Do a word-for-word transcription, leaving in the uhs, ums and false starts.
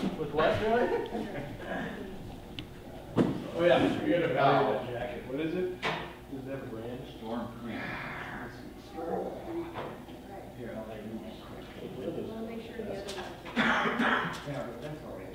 With what, Joy? Oh yeah, we gotta value that jacket. What is it? Does it have a brand? Storm Creek. Here, I'll let you know. We'll make sure the other one. Yeah, but that's all right.